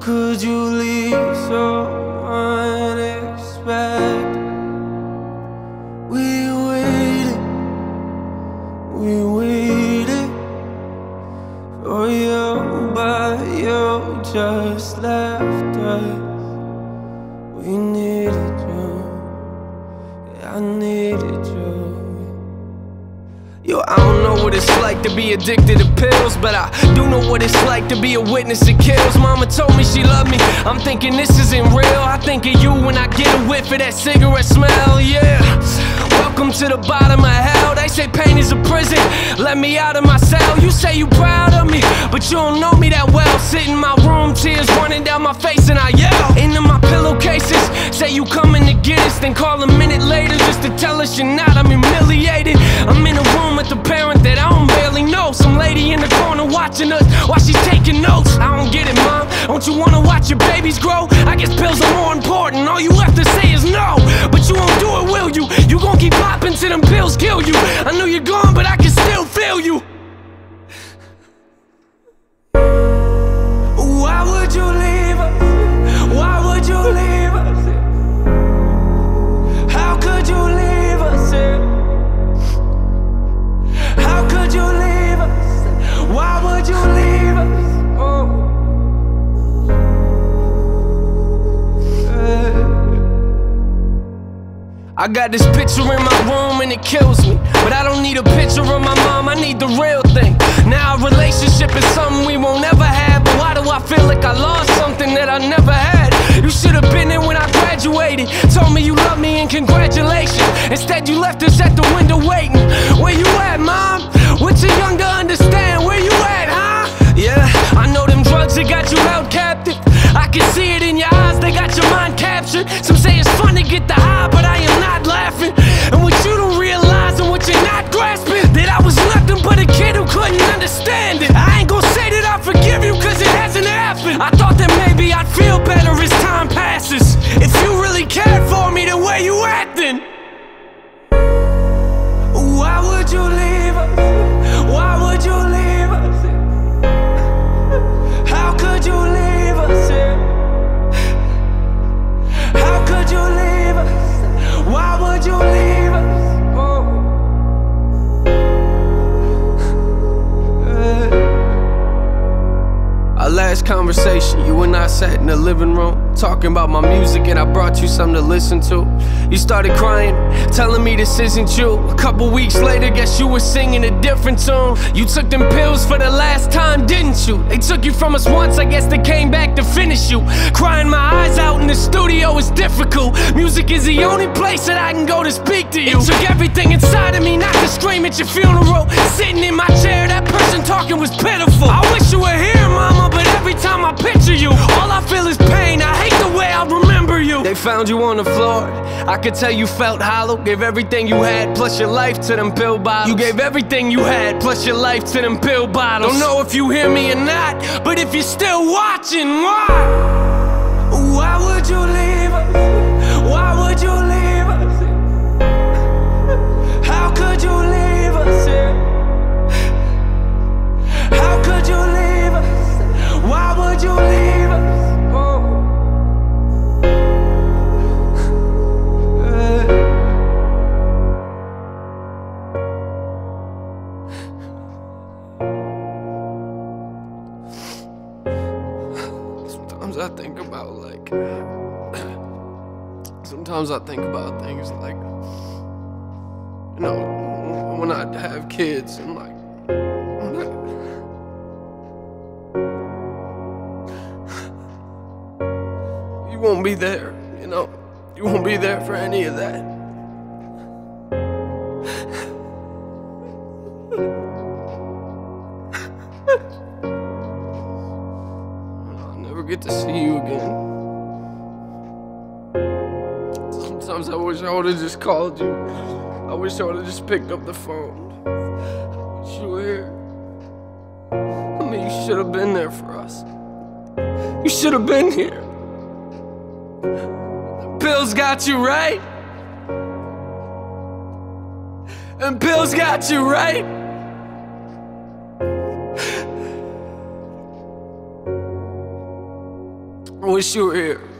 could you leave so unexpected? We waited for you, but you just left us. We needed you, yeah, I needed you. Yo, I don't know what it's like to be addicted to pills, but I do know what it's like to be a witness that kills. Mama told me she loved me, I'm thinking this isn't real. I think of you when I get a whiff of that cigarette smell, yeah. Welcome to the bottom of hell. They say pain is a prison, let me out of my cell. You say you proud of me, but you don't know me that well. Sit in my room, tears running down my face, and I yell into my pillowcases. Say you coming to get us, then call a minute later just to tell us you're not. I'm humiliated. I'm in a room with a parent that I don't barely know. Some lady in the corner watching us while she's taking notes. I don't get it, mom. Don't you wanna watch your babies grow? I guess pills are more important. All you have to say is no, but you won't do it, will you? You gon' keep popping till them pills kill you. I know you're gone, but I can still feel you. Why would you leave us? Why would you leave us? How could you leave us? How could you leave us? Why would you leave us? Oh. I got this picture in my room and it kills me, but I don't need a picture of my mom, I need the real thing. Now a relationship is something we won't ever have, but why do I feel like I lost something that I never had? You should have been there when I graduated, told me you love me and congratulations. Instead you left us at the window waiting. Where you at, mom? We're too young to understand. Where you at, huh? Yeah, I know them drugs that got you held captive. I can see it in your eyes, they got your mind captured. Some say it's fun to get the high, but I am not laughing. And what you don't realize and what you're not grasping, that I was nothing but a kid who couldn't understand it. I ain't gon' say that I forgive you, cause it hasn't happened. I thought that maybe I'd feel better as time passes. If you really cared for me, then where you at then? Why would you leave us? Why would you leave us? How could you leave us? How could you leave us? Why would you leave us? Oh. Our last conversation, you and I sat in the living room talking about my music, and I brought you something to listen to. You started crying, telling me this isn't you. A couple weeks later, guess you were singing a different tune. You took them pills for the last time, didn't you? They took you from us once, I guess they came back to finish you. Crying my eyes out in the studio is difficult. Music is the only place that I can go to speak to you. It took everything inside of me not to scream at your funeral. Sitting in my chair, that person talking was pitiful. I wish you were here, mama, but every time I picture you, all I feel is pain. I hate the way I remember you. They found you on the floor, I could tell you felt hollow. Gave everything you had, plus your life to them pill bottles. You gave everything you had, plus your life to them pill bottles. Don't know if you hear me or not, but if you're still watching, why? Why would you leave us? Why would you leave us? How could you leave us? How could you leave us? Why would you leave us? Oh. Sometimes I think about sometimes I think about things like, you know, when I have kids and like, you won't be there, you know, you won't be there for any of that. I'll never get to see you again. Sometimes I wish I would've just called you. I wish I would've just picked up the phone. I wish you were here. I mean, you should've been there for us. You should've been here. The pills got you right. And pills got you right. I wish you were here.